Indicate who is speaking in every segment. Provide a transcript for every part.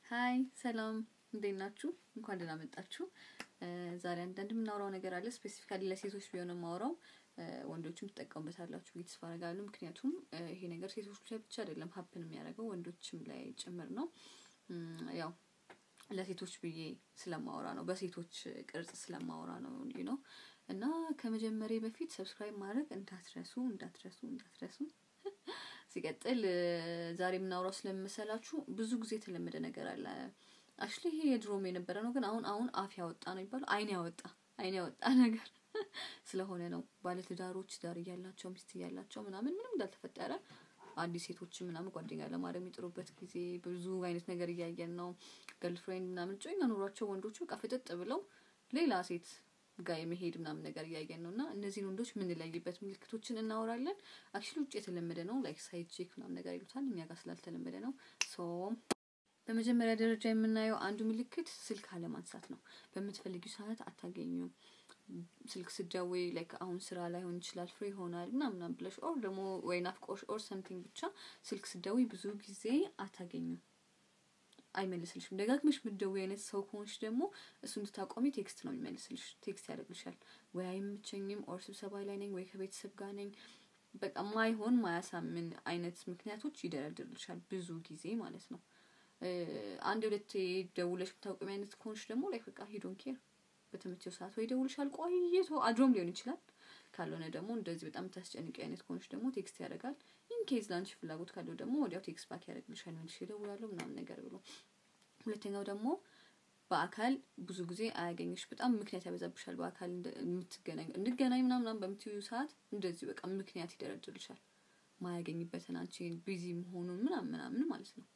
Speaker 1: ሃይ ሰላም እንዴት ናችሁ እንኳን ደህና መጣችሁ ዛሬ አንዳንድ የምናወራው ነገር አለ ስፔሲፊካሊ ለሴቶች ቢሆን ማወራው ወንዶችም ተጠቀሙበታላችሁ ብዬ ተስፋ አደርጋለሁ ምክንያቱም ይሄ ነገር ሴቶች ላይ ብቻ አይደለም ሀፕን የሚያደርገው ወንዶችም ላይ ጭምር ነው ያው ለሴቶች ብዬ ስለማወራ ነው በሴቶች ቅርጽ ስለማወራ ነው እና ከመጀመሪያ በፊት ሰብስክራይብ ማድረግ እንዳትረሱ ሲቀጥል ዛሬ ምናወራው ስለምሰላችሁ ብዙ ጊዜ ተለመደ ነገር አለ አክቹሊ ይሄ የድሮም የነበረ ነው ግን አሁን አፍ ያወጣ ነው ይባላል አይን ያወጣ ነገር ስለሆነ ነው ባለ ትዳሮች ዳር ያላቸው ሚስት ያላቸው ምናምን ምንም እንዳልተፈጠረ አዲስ ሴቶች ምናምን ጓደኛ ለማድረግ የሚጥሩበት ጊዜ ብዙ አይነት ነገር እያየን ነው ገርልፍሬንድ ምናምን ጮኛ ኑሯቸው ወንዶቹ በቃ ፍጥጥ ብለው ሌላ ሴት ጋር የመሄድ ምናምን ነገር እያየን ነውና እነዚህ ወንዶች ምን ለይበት ምልክቶችን እናወራለን አክቹሊ ውጪ የተለመደ ነው ላይክ ሳይድ ቼክ ምናምን ነገር ይሉታል እኛ ጋር ስላልተለመደ ነው ሶ በመጀመሪያ ደረጃ የምናየው አንዱ ምልክት ስልክ አለማንሳት ነው በመትፈልጊው ሰዓት አታገኙም ስልክ ስደውይ ላይክ አሁን ስራ ላይ ሆን ይችላል ፍሪ ሆናል ምናምን ብለሽ ኦር ደግሞ ወይ ናፍቆሽ ኦር ሰምቲንግ ብቻ ስልክ ስደውይ ብዙ ጊዜ አታገኙም አይመልስልሽም ደጋግመሽ ምትደውይ አይነት ሰው ሆንሽ ደግሞ እሱን ተታቆሚ ቴክስት ነው የሚመልስልሽ ቴክስት ያደርግልሻል ወይ አይመቸኝም ኦር ስብሰባ ላይ ነኝ ወይ ከቤተሰብ ጋር ነኝ በቃ ማይሆን ማያሳምን አይነት ምክንያቶች ይደረድርልሻል ብዙ ጊዜ ማለት ነው አንድ ሁለት ደውለሽ ታውቁም አይነት ኮንሽ ደግሞ ላይ በቃ ሂ ዶንት ኬር በተመቸው ሰዓት ወይ ደውልሻል ቆይቶ አድሮም ሊሆን ይችላል ካልሆነ ደግሞ እንደዚህ በጣም ታስጨንቂ አይነት ኮንሽ ደግሞ ቴክስት ያደርጋል ኢን ኬዝ ላንቺ ፍላጎት ካለው ደግሞ ወዲያው ቴክስት ባክ ያደርግልሻል መልሽ ይደውላል ምናምን ነገር ብሎ ሁለተኛው ደግሞ በአካል ብዙ ጊዜ አያገኝሽ በጣም ምክንያት ያበዛብሻል በአካል እንገናኝ ምናምን በምትዩ ሰዓት እንደዚህ በቃ ምክንያት ይደረድርልሻል ማያገኝበትን አንቺ ቢዚ መሆኑን ምናምን ማለት ነው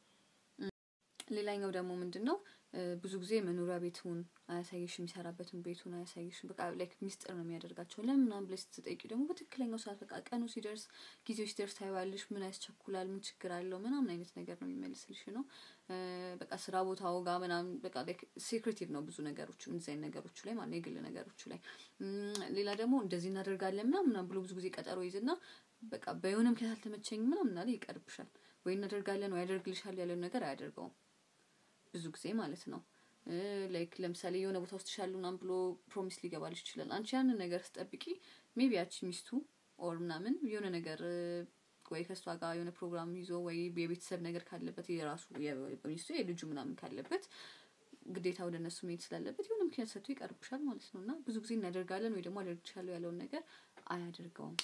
Speaker 1: ሌላኛው ደግሞ ምንድነው ብዙ ጊዜ መኖሪያ ቤቱን አያሳይሽም የሚሰራበትን ቤቱን አያሳይሽም በቃ ላይክ ሚስጥር ነው የሚያደርጋቸው ለምን ብለሽ ስትጠይቂ ደግሞ በትክክለኛው ሰዓት በቃ ቀኑ ሲደርስ ጊዜው ሲደርስ ታይዋለሽ ምን ያስቸኩላል ምን ችግር አለው ምናምን አይነት ነገር ነው የሚመልስልሽ ነው በቃ ስራ ቦታው ጋር ምናምን በቃ ላይክ ሴክሬቲቭ ነው ብዙ ነገሮች እንዛይ ነገሮች ላይ ማለት የግል ነገሮች ላይ ሌላ ደግሞ እንደዚህ እናደርጋለን ምናምን ብሎ ብዙ ጊዜ ቀጠሮ ይዝና በቃ በየሆነም ከተልተመቸኝ ምናምን አለ ይቀርብሻል ወይ እናደርጋለን ወይ ያደርግልሻል ያለው ነገር አያደርገውም ብዙ ጊዜ ማለት ነው ላይክ ለምሳሌ የሆነ ቦታ ውስጥ ሻሉናም ብሎ ፕሮሚስ ሊገባልሽ ይችላል አንቺ ያን ነገር ስጠብቂ ሜቢ ያቺ ሚስቱ ኦር ምናምን የሆነ ነገር ወይ ከሷ ጋር የሆነ ፕሮግራም ይዞ ወይ የቤተሰብ ነገር ካለበት የራሱ የሚስቱ የልጁ ምናምን ካለበት ግዴታ ወደ እነሱ መሄድ ስላለበት የሆነ ምክንያት ሰጥቶ ይቀርብሻል ማለት ነውና ብዙ ጊዜ እናደርጋለን ወይ ደግሞ አደርግሻለሁ ያለውን ነገር አያደርገውም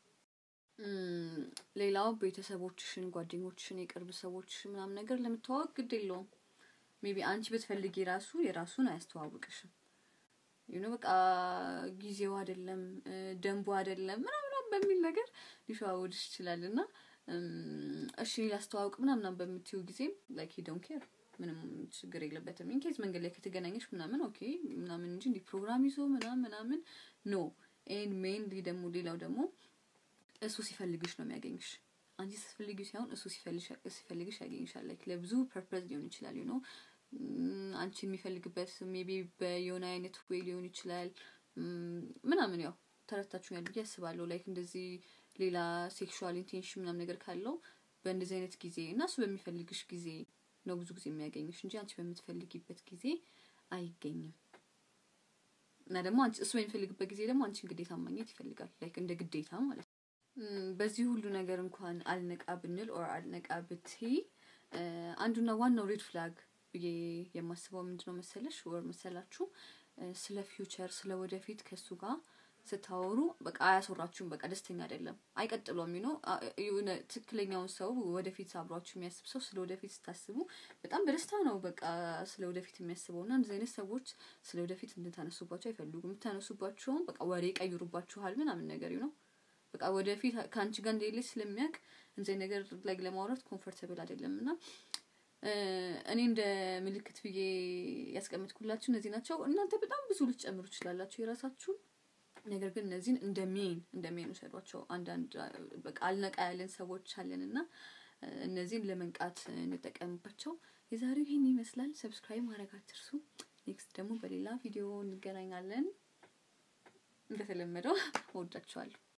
Speaker 1: ሌላው ቤተሰቦችሽን ጓደኞችሽን የቅርብ ሰዎችሽን ምናምን ነገር ለምትዋወቅ ግድ የለውም ሜቢ አንቺ ብትፈልጊ የራሱን አያስተዋውቅሽም በቃ ጊዜው አይደለም ደንቡ አይደለም ምናምን በሚል ነገር ሊሻውልሽ ይችላልና እሺ ላስተዋውቅ ምናምን በምትዩ ጊዜ ላይክ ሂ ዶንት ኬር ምንም ችግር የለበትም ኢንኬዝ መንገድ ላይ ከተገናኘሽ ምናምን ኦኬ ምናምን እንጂ እንዲ ፕሮግራም ይዞ ምናምን ኖ ኤንድ ሜንሊ ደግሞ ሌላው ደግሞ እሱ ሲፈልግሽ ነው የሚያገኝሽ አንቺ ስትፈልጊው ሳይሆን እሱ ሲፈልግሽ ያገኝሻል ላይክ ለብዙ ፐርፐዝ ሊሆን ይችላል አንቺ የሚፈልግበት ሜቢ በየሆነ አይነት ወይ ሊሆን ይችላል ምናምን ያው ተረታችሁኛል ብዬ አስባለሁ ላይክ እንደዚህ ሌላ ሴክሹዋል ኢንቴንሽን ምናምን ነገር ካለው በእንደዚህ አይነት ጊዜ እና እሱ በሚፈልግሽ ጊዜ ነው ብዙ ጊዜ የሚያገኝሽ እንጂ አንቺ በምትፈልጊበት ጊዜ አይገኝም እና ደግሞ አንቺ እሱ በሚፈልግበት ጊዜ ደግሞ አንቺን ግዴታ ማግኘት ይፈልጋል ላይክ እንደ ግዴታ ማለት በዚህ ሁሉ ነገር እንኳን አልነቃ ብንል ኦር አልነቃ ብትይ አንዱና ዋናው ሬድ ፍላግ የማስበው ምንድነው መሰለሽ ወር መሰላችሁ ስለ ፊውቸር ስለ ወደፊት ከሱ ጋር ስታወሩ በቃ አያሰራችሁም በቃ ደስተኛ አይደለም አይቀጥሉም የሆነ ትክክለኛው ሰው ወደፊት አብሯችሁ የሚያስብ ሰው ስለ ወደፊት ስታስቡ በጣም በደስታ ነው በቃ ስለ ወደፊት የሚያስበውና እንደዚህ አይነት ሰዎች ስለ ወደፊት እንድታነሱባቸው አይፈልጉም ታነሱባቸው በቃ ወሬ ቀይሩባችኋል ምናምን ነገር በቃ ወደፊት ካንቺ ጋር እንደሌለ ስለሚያቅ እንደዚህ ነገር ላይ ለማውራት ኮምፎርታብል አይደለምና እኔ እንደ ምልክት ብዬ ያስቀምጥኩላችሁ እነዚህ ናቸው እናንተ በጣም ብዙ ልትጨምሩ ይችላልላችሁ የራሳችሁ ነገር ግን እነዚህን እንደሜን ወሰዷቸው አንዳንድ በቃ አልነቃ ያለን ሰዎች አለንና እነዚህን ለመንቃት እንጠቀምባቸው የዛሬው ይሄን ይመስላል ሰብስክራይብ ማድረግ አትርሱ ኔክስት ደግሞ በሌላ ቪዲዮ እንገናኛለን እንደተለመደው ወዳችኋለሁ